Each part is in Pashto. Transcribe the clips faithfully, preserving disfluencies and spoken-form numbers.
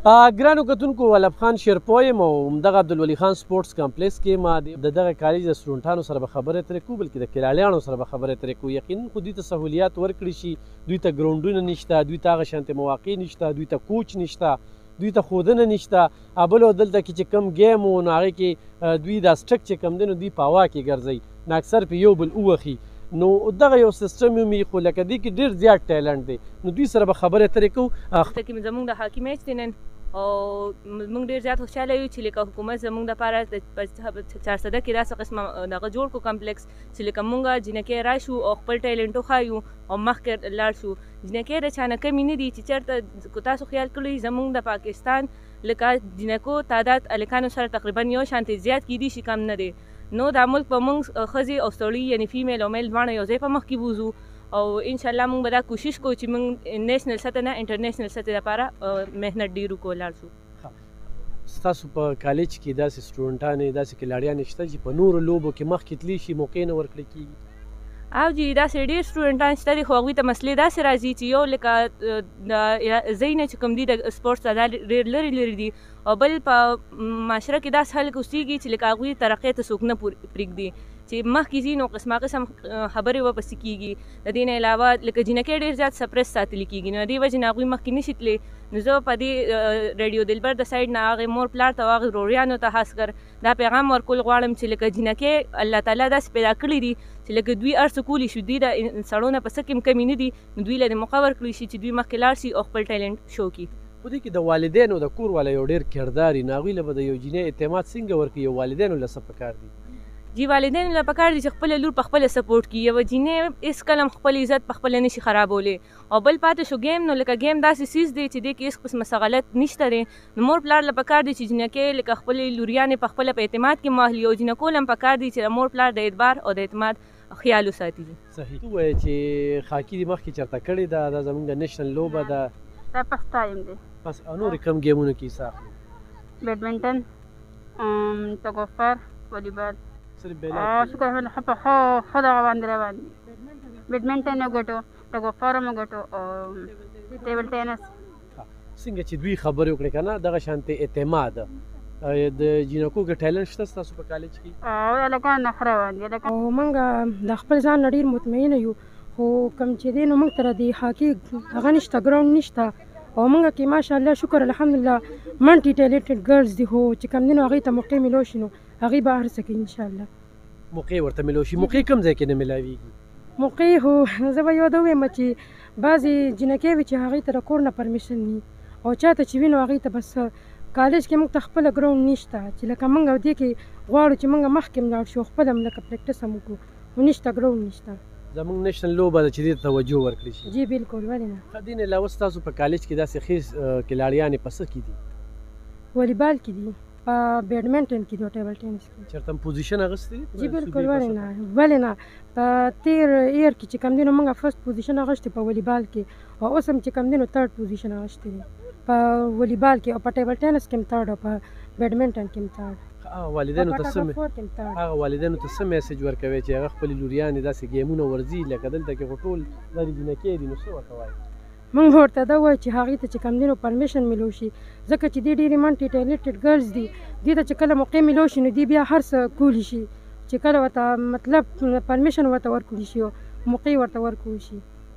ګرانو کتونکو ولب خان شیرپوی یم او همدغه عبدالولي خان سپورټس کمپلیکس کې ما د دغه کالج د سټوډنټانو سره به خبرې ترې کوو بلکې د کلاړیانو سره به خبرې ترې کوو. یقینا خو دوی ته سهولیات ورکړي شي، دوی ته ګراونډونه نشته، دوی ته هغه شانتې مواقع نشته، دوی ته کوچ نشته، دوی ته ښودنه نشته. بل دلته کې چې کوم ګیم و نو هغې کې دوی دا سټک چې کوم دی نو دوی په هوا کې ګرځوي، نو اکثر په یو بل ووخي. نو دغه یو سیستم یو خو لکه دې کې ډېر زیات ټیلنټ دی، نو دوی سره به خبرې اترې کوو. زموږ د هاکي میچ دی نن او موږ ډېر زیات خوشحاله یو چې لکه حکومت زموږ دپاره په چارسده کې داسې قسمه دغه جوړ کړو کمپلیکس چې لکه موږ جینکۍ راشو او خپل ټیلنټ وښایو او مخکې لاړ شو. جینکۍ د چا نه کمې نه دي چې چېرته که تاسو خیال کړئ زموږ د پاکستان لکه جینکو تعداد هلکانو سره تقریبا یو شانتې زیات کیدی شي کم نه دی. نو دا ملک په موږ ښځې او سړي یعنې فیمیل او میل دواړه یو ځای په مخ کې بوځو او انشاءالله موږ به دا کوشش کوو چې موږ نیشنل سطح نه انټرنیشنل سطح لپاره محنت ډېر وکړو ولاړ شو. ستاسو په کالج کې داسې سټوډنټانې داسې کلاړیانې شته چې په نورو لوبو کې مخکې تللی شي، موقع نه ورکړل کېږي؟ او جی داسې ډېر سټوډنټان شته دي خو هغوی ته مسلې داسې راځي چې یو لکه د ځای نه چې کوم دي د سپورټس دا ډېر لرې لرې دي او بل په معاشره کې داسې خلک اوسېږي چې لکه هغوی ترقۍ ته څوک نه پرېږدي چې مخکې ځي نو قسمه قسم خبرې ورپسې کېږي. د دې نه علاوه لکه جینکۍ ډېر زیات سپریس ساتلي کېږي، نو د دې وجې نه هغوی مخکې نشي تللی. نو زه په دې ریډیو دلبر د سایډ نه هغې مور پلار ته او هغې وروریانو ته خاص کر دا پیغام ورکول غواړم چې لکه جینکۍ الله تعالی داسې پیدا کړي دي چې لکه دوی هر څه کولی شي، دوی د سړو نه په څه کې هم کمې نه دي، نو دوی له دې موقع ورکړی شي چې دوی مخکې لاړ شي او خپل ټیلنټ شو کړي. په دې کې د والدینو د کور والا یو ډېر کردار وي، نو هغوی له به د یو جینۍ اعتماد څنګه ورکړي؟ یو والدینو له څه پکار دي؟ جی والدینو له پکار دي چې خپله لور په خپله سپورټ کړي. یوه جینۍ هېڅکله هم خپل عزت په خپله نشي خرابولی. او بل پاتې شو گیم، نو لکه گیم داسې څیز دی چې دې کې هېڅ قسمه څه غلط نشته دی. نو مور پلار له پکار دی چې جینکۍ لکه خپلې لوریانې په خپله په اعتماد کې واخلي او جینکو له هم پکار دی چې د مور پلار د اعتبار او د اعتماد خیال وساتي. صحیح. ته ووایې چې خاکي دې مخکې چېرته کړې ده، دا زموږ د نیشنل لوبه ده؟ دا پس ټایم دی. پس نورې کوم ګیمونو کې حصه اخلي؟ بیډمنټن، تګوفر، والیبال. صرف شکر الحمد ښه ښه دغه باندې روان دي. بیډمنټن وګټو، تګوفر هم وګټو او ټیبل ټینس. څنګه چې دوی خبرې وکړې که نه دغه شانتې اعتماد د جینکو کې ټیلنټ شته ستاسو په کالج کې؟ او هلکان ښه روان دي. او موږ د خپل ځان نه ډېر مطمئنه یو، خو کوم چې دی نو موږ ته د هاکي هغه نشته، ګراونډ نشته او موږ کې ماشاءالله شکر الحمدلله منټي ټیلنټډ ګرلز دي، خو چې کوم دی نو هغوی ته موقع میلو شي نو هغوی به هر څه کوي انشاءالله. موقع ورته میلو شي. موقع کوم ځای کې نه میلاویږي؟ موقع خو زه به یو دا ووایم چې بعضې جینکۍ وي چې هغوی ته د کور نه پرمیشن وي او چاته چې وي نو هغوی ته بس کالج کې موږ ته خپله ګراونډ نشته چې لکه موږ دې کې غواړو چې موږ مخکې هم لاړ شو، خپله هم لکه پریکټس هم وکړو، خو نشته ګراونډ نشته. زموږ نیشنل لوبه ده چې دې ته توجه ورکړي شي. جی بالکل، ولې نه. ښه، دې نه علاوه ستاسو په کالج کې داسې ښې کلاړیانې په څه کې دي؟ والیبال کې دي، په بیډمنټن کې دي او ټیبل ټینس کې. چېرته هم پوزیشن اخیستی دی؟ جی بالکل، ولې نه ولې نه. په تېر ایئر کې چې کوم دی نو موږ فرسټ پوزیشن اخیستی په والیبال کې او اوس هم چې کوم دی نو تھرډ پوزیشن اخیستی دی په والیبال کې او په ټیبل ټینس کې هم تھرډ او په بیډمنټن کې هم تھرډ. والدینو ته څه هغه والدینو ته څه میسج ورکوي چې هغه خپلې لوریانې داسې ګیمونه ورځي لکه دلته کې خو ټول دا د جینکۍ دي، نو څه ورته وایي؟ موږ ورته دا وایو چې هغې ته چې کوم دی نو پرمیشن میلو شي، ځکه چې دې ډېرې منټي ټیلنټډ ګرلز دي، دې ته چې کله موقع میلو شي نو دې بیا هر څه کولی شي چې کله ورته مطلب پرمیشن ورته ورکړل شي او موقع ورته ورکړل شي.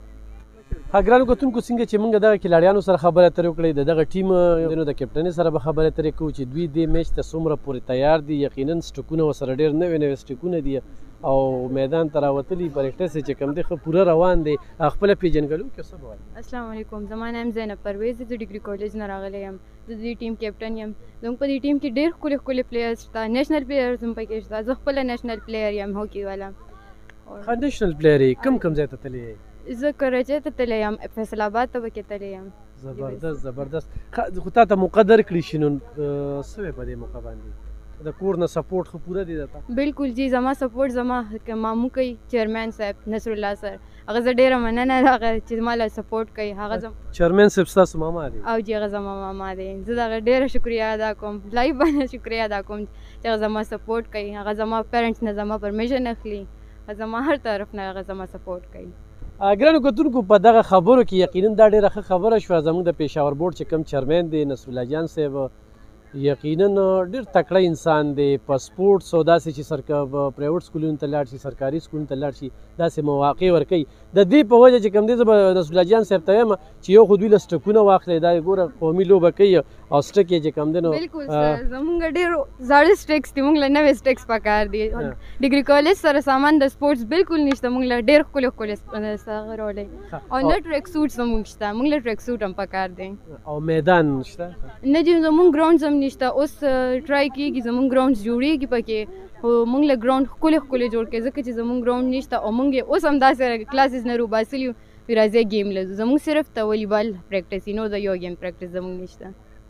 ها ګرانو کتونکو، څنګه چې موږ دغه کلاړیانو سره خبرې اترې وکړې، د دغه ټیم د کپټنۍ سره به خبرې اترې کوو چې دوی دې میچ ته څومره پورې تیار دي. یقینا سټکونه ورسره ډېر نوې نوې سټکونه دي او میدان ته راوتلي پریکټس چې کوم دی ښه پوره روان دی. خپله پیژنګلو کې څه به وایي؟ السلام علیکم، زما نام زینب پرویز دی، زه ډګري کالج نه راغلی یم، زه د دې ټیم کیپټن یم. زموږ په دې ټیم کې ډېر ښکلي ښکلي پلیئرز شته، نیشنل پلیئرز هم پکې شته. زه خپله نیشنل پلیئر یم، هوکي والا. ښه، نیشنل پلیئر یې کوم کوم ځای ته تللی یې؟ زه کراچۍ ته تللی یم، فیصل آباد ته پکې تللی یم. زبردست زبردست. خو تا ته موقع درکړي شي نو څه وی په دې موقع باندې؟ د کور نه سپورټ خو پوره دی درته؟ بالکل جی، زما سپورټ زما مامو کوي، چیرمین صاحب نصر الله سر، هغه زه ډېره مننه هغه چې زما له سپورټ کوي. هغه چیرمین صاحب ستاسو ماما دی؟ او جی هغه زما ماما دی. زه د هغه ډېره شکریه ادا کوم، لایو باندې شکریه ادا کوم چې هغه زما سپورټ کوي. هغه زما پیرنټس نه زما پرمیشن اخلي، زما هر طرف نه هغه زما سپورټ کوي. ګرانو کتونکو په دغه خبرو کې یقینا دا ډېره ښه خبره شوه. زموږ د پېښور بورډ چې کوم چیرمین دی نصرالله جان صاحب یقینا ډېر تکړه انسان دی په سپورټس او داسې چې سرکه پرایویټ سکولونو ته لاړ شي سرکاري سکولونو ته لاړ شي داسې مواقع ورکوي. د دې په وجه چې کوم دی زه به نصرالله جان صاحب ته وایم چې یو خو دوی له سټکونه واخلئ دا ګوره قومي لوبه کوي او سټک یې چې کوم دی نو بالکل سر زمونږ ډېر زاړه سټکس دي موږ له نوې سټکس پکار دي ډګري کالج سره سامان د سپورټس بالکل نشته موږ له ډېر ښکلي ښکلي هغه راوړی او نه ټریک سوټس زموږ شته موږ له ټریک سوټ هم پکار دی او میدان شته نه جی زموږ ګراونډز هم نشته اوس ټرای کېږي زموږ ګراونډز جوړېږي پکې خو موږ له ګراونډ ښکلي ښکلي جوړ کړي ځکه چې زموږ ګراونډ نشته او موږ یې اوس هم داسې کلاسز نه روباسلي یو راځئ ګیم لزو زموږ صرف ته والیبال پریکټس نو د یو گیم پریکټس زموږ نشته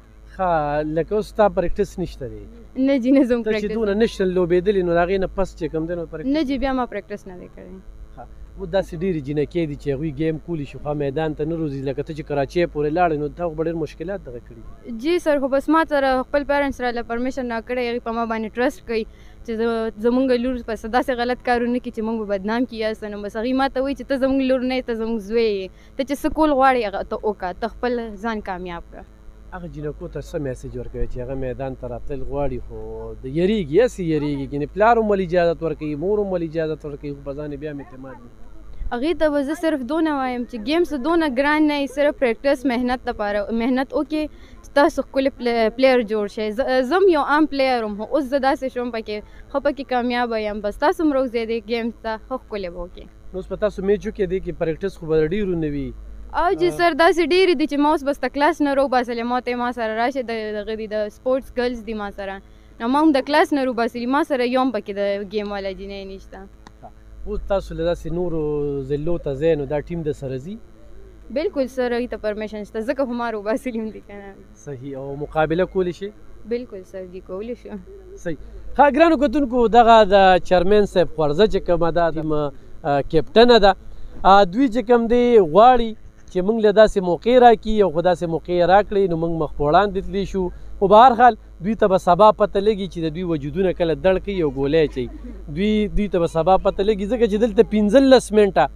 ښه لکه اوس ستا پریکټس نشته دی نه جی نه زموږ ته چې دونه نشنل لوبېدلي نو د هغې نه پس چې کوم دی نو نه جی بیا ما پریکټس نه دی کړی و داسې ډېرې جینکې دي چې هغوی ګیم کولی شي خو میدان ته نه روځي لکه ته چې کراچۍ پورې لاړې نو تا خو به ډېر مشکلات دغه کړي جی سر خو بس ما سره خپل پیرنټس راله پرمیشن راکړی هغوی په ما باندې ټرسټ کوي چې زمونږ لور په داسې غلط کارونه کړي چې موږ به بدنام کړي یاست نو بس هغوی ما ته وایي چې ته زموږ لور نه یې ته زموږ زوی یې ته چې څه کول غواړې هغه ته وکړه ته خپل ځان کامیاب کړه هغه جینکو ته څه میسج ورکوي چې هغه میدان ته راتلل غواړي خو د یریږي هسې یریږي ګینې پلار هم ولې اجازت ورکوي مور هم ولې اجازت ورکوي خو په ځان یې بیا هم اعتماد وي هغې ته به زه صرف دونه وایم چې گیم څه دونه ګران نه وي صرف پریکټس محنت لپاره محنت وکړي چې تاسو ښکلی پلیر جوړ شئ زه هم یو عام پلیر یم خو اوس زه داسې شوم پکې ښه پکې کامیابه یم بس تاسو هم روزئ دې گیم ته ښه ښکلی به وکړي نو اوس په تاسو میچو کې دی کې پریکټس خو به ډېرو نه وي او جی سر داسې ډېرې دي چې ما اوس بس د کلاس نه روباسلې ما ته ما سره راشي د دغه دي د سپورټس ګرلز دي ما سره نو ما هم د کلاس نه روباسلي ما سره یو هم پکې د گیم والا جینۍ نشته اوس تاسو له داسې نورو ضلعو ته ځئ نو دا ټیم د سره ځي بالکل سر هغوی ته پرمیشن شته ځکه خو ما روباسلي هم دي که نه صحیح او مقابله کولی شي بالکل سر جی کولی شو صحیح ښه ګرانو کتونکو دغه د چیرمین صاحب خوارزه چې کومه ده ټیم کیپټنه ده دوی چې کوم دی غواړي چې موږ له داسې موقع راکړي او خو داسې موقع یې راکړئ نو موږ مخ په وړاندې تللی شو خو به هر حال دوی ته به سبا پته لګي چې د دوی وجودونه کله دړ کوي او ګولی اچوي دوی دوی ته به سبا پته لګي ځکه چې دلته پنځلس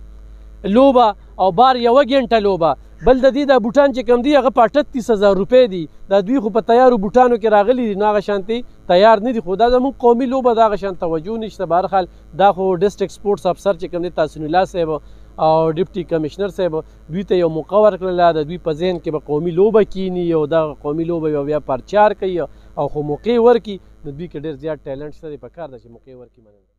منټه لوبه او بار یوه ګنټه لوبه بل د دې دا بوټان چې کوم دي هغه په اټتیس هزار روپۍ دي دا دوی خو په تیارو بوټانو کې راغلي دي نو هغه شانتې تیار نه دي خو دا زموږ قومي لوبه د هغه شان توجه نشته به هر حال دا خو ډسټرکټ سپورټس افسر چې کوم دی تحسین الله صاحب او ډپټي کمشنر صاحب دوی ته یو موقع ورکړله د دوی په ذهن کې به قومي لوبه کینی او دغه قومي لوبه یو بیا پرچار کوي او خو موقع ورکړي نو دوی کې ډېر زیات ټیلنټ شته دی پکار ده چې موقع ورکړي مننه